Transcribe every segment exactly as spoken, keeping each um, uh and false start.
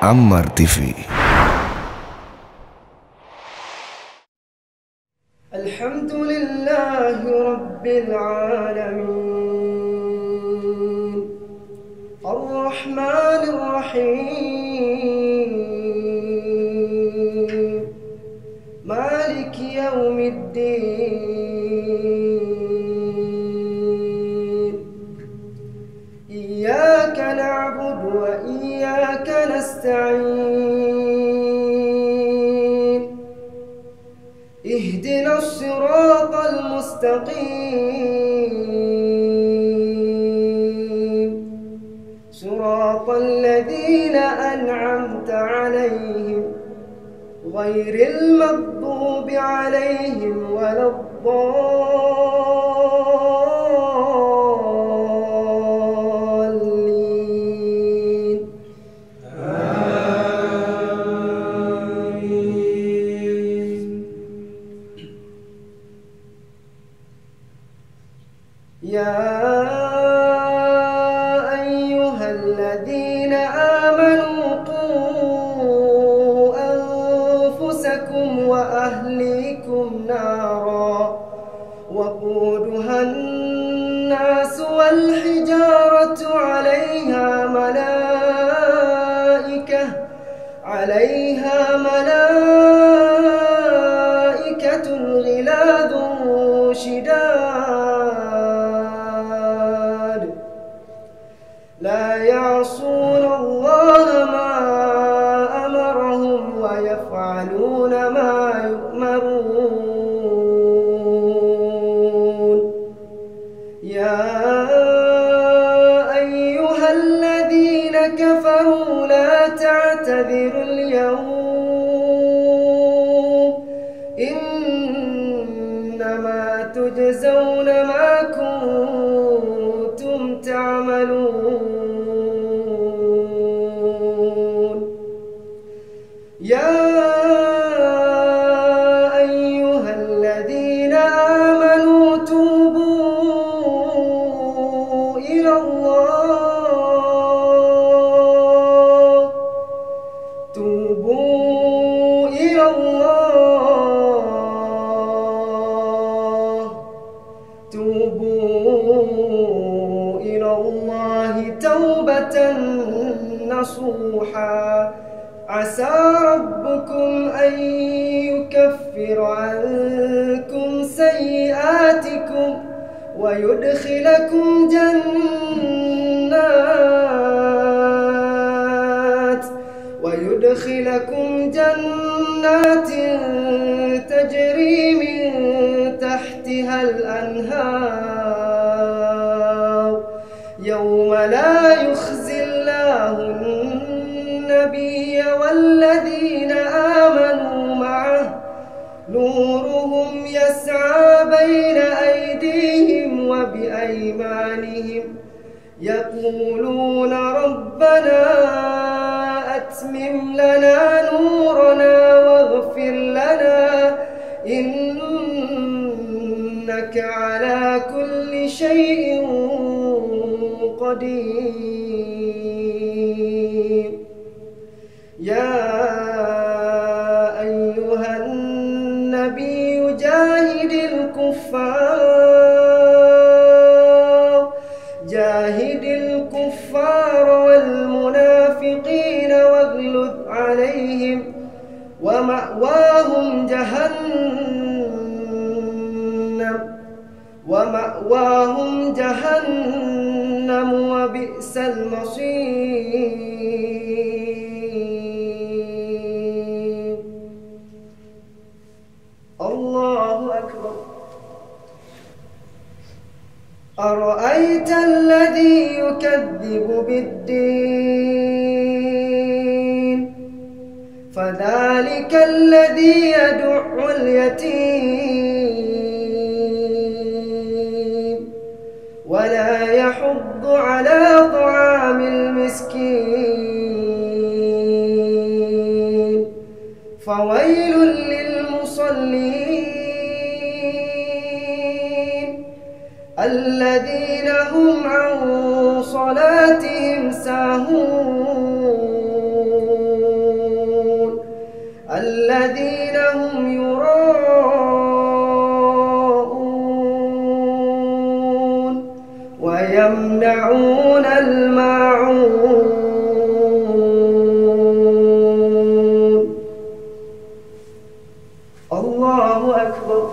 Ammar T V. الحمد لله رب العالمين الرحمن الرحيم مالك يوم الدين إياك نعبد وإياك نستعين اهدنا الصراط المستقيم صراط الذين أنعمت عليهم غير المغضوب عليهم ولا الضالين آمين. يا أيها الذين آمنوا قوا أنفسكم وأهليكم نارا وقودها الناس والحجارة عليها ملائكة عليها ملائكة غلاظ شداد لا يعصون الله ما أمرهم ويفعلون ما يؤمرون. يا أيها الذين كفروا لا تعتذروا اليوم إنما تجزون ما كنتم تعملون. يا أيها الذين آمنوا توبوا إلى الله توبوا إلى الله توبوا إلى الله توبة نصوحا عسى ربكم أن يكفر عنكم سيئاتكم ويدخلكم جنات ويدخلكم جنات تجري من تحتها الأنهار يوم لا يخزي الله النبي والذين آمنوا معه نورهم يسعى بين أيديهم وبأيمانهم يقولون ربنا أتمم لنا نورنا واغفر لنا إنك على كل شيء قدير. يا أيها النبي جاهد الكفار جاهد الكفار والمنافقين واغلظ عليهم ومأواهم جهنم ومأواهم جهنم وبئس المصير. الله أكبر. أرأيت الذي يكذب بالدين فذلك الذي يدع اليتيم ولا يحض على طعام المسكين فويل للمصلين الذين هم عن صلاتهم ساهون الذين هم يراءون ويمنعون الماعون. الله أكبر.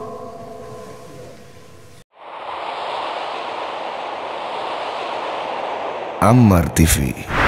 عمار تي في.